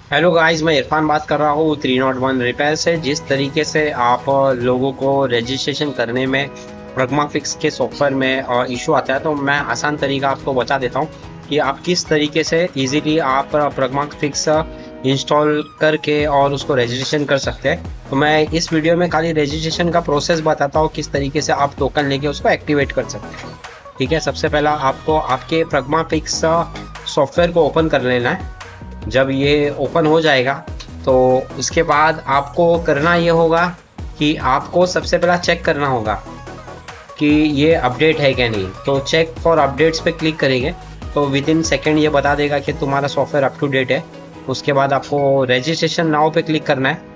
Hello guys, मैं इरफान बात कर रहा हूँ 301 रिपेयर से। जिस तरीके से आप लोगों को रजिस्ट्रेशन करने में प्रगमा फिक्स के सॉफ्टवेयर में इशू आता है, तो मैं आसान तरीका आपको बता देता हूँ कि आप किस तरीके से इजीली आप प्रगमा फिक्स इंस्टॉल करके और उसको रजिस्ट्रेशन कर सकते हैं। तो मैं इस वीडियो में खाली रजिस्ट्रेशन का प्रोसेस बताता हूँ, किस तरीके से आप टोकन लेके उसको एक्टिवेट कर सकते हैं। ठीक है, सबसे पहला आपको आपके प्रगमा फिक्स सॉफ्टवेयर को ओपन कर लेना है। जब ये ओपन हो जाएगा तो उसके बाद आपको करना ये होगा कि आपको सबसे पहला चेक करना होगा कि ये अपडेट है क्या नहीं। तो चेक फॉर अपडेट्स पे क्लिक करेंगे तो विद इन सेकेंड ये बता देगा कि तुम्हारा सॉफ्टवेयर अप टू डेट है। उसके बाद आपको रजिस्ट्रेशन नाउ पे क्लिक करना है।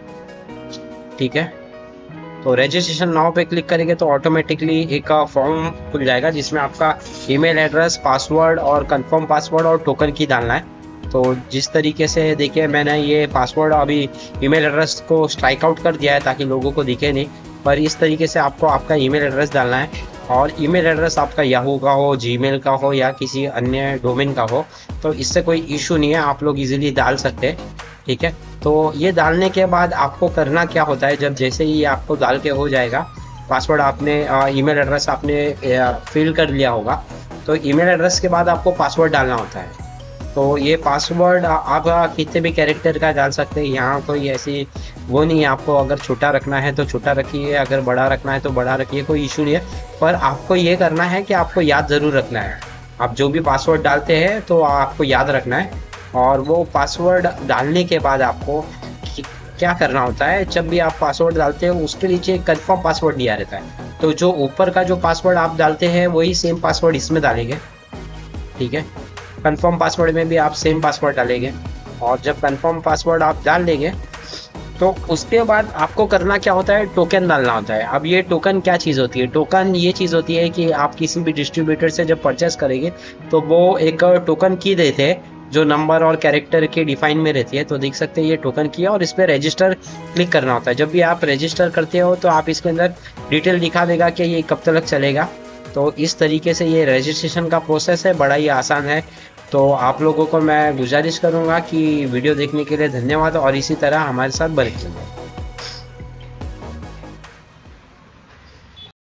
ठीक है, तो रजिस्ट्रेशन नाउ पे क्लिक करेंगे तो ऑटोमेटिकली एक फॉर्म खुल जाएगा जिसमें आपका ईमेल एड्रेस, पासवर्ड और कंफर्म पासवर्ड और टोकन की डालना है। तो जिस तरीके से देखिए, मैंने ये पासवर्ड अभी ईमेल एड्रेस को स्ट्राइक आउट कर दिया है ताकि लोगों को दिखे नहीं, पर इस तरीके से आपको आपका ईमेल एड्रेस डालना है। और ईमेल एड्रेस आपका याहू का हो, जीमेल का हो या किसी अन्य डोमेन का हो, तो इससे कोई इशू नहीं है, आप लोग इजीली डाल सकते हैं। ठीक है, तो ये डालने के बाद आपको करना क्या होता है, जब जैसे ही आपको डाल के हो जाएगा, पासवर्ड आपने ईमेल एड्रेस आपने फिल कर लिया होगा, तो ईमेल एड्रेस के बाद आपको पासवर्ड डालना होता है। तो ये पासवर्ड आप कितने भी कैरेक्टर का डाल सकते हैं, यहाँ कोई ऐसी वो नहीं है। आपको अगर छोटा रखना है तो छोटा रखिए, अगर बड़ा रखना है तो बड़ा रखिए, कोई इशू नहीं है। पर आपको ये करना है कि आपको याद ज़रूर रखना है। आप जो भी पासवर्ड डालते हैं तो आपको याद रखना है। और वो पासवर्ड डालने के बाद आपको क्या करना होता है, जब भी आप पासवर्ड डालते हो उसके नीचे कंफर्म पासवर्ड दिया रहता है। तो जो ऊपर का जो पासवर्ड आप डालते हैं वही सेम पासवर्ड इसमें डालेंगे। ठीक है, कंफर्म पासवर्ड में भी आप सेम पासवर्ड डालेंगे। और जब कंफर्म पासवर्ड आप डाल देंगे तो उसके बाद आपको करना क्या होता है, टोकन डालना होता है। अब ये टोकन क्या चीज़ होती है, टोकन ये चीज़ होती है कि आप किसी भी डिस्ट्रीब्यूटर से जब परचेस करेंगे तो वो एक टोकन की देते हैं जो नंबर और कैरेक्टर के डिफाइन में रहती है। तो देख सकते हैं ये टोकन की है और इस पर रजिस्टर क्लिक करना होता है। जब भी आप रजिस्टर करते हो तो आप इसके अंदर डिटेल दिखा देगा कि ये कब तक चलेगा। तो इस तरीके से ये रजिस्ट्रेशन का प्रोसेस है, बड़ा ही आसान है। तो आप लोगों को मैं गुजारिश करूंगा कि वीडियो देखने के लिए धन्यवाद और इसी तरह हमारे साथ बने रहिए।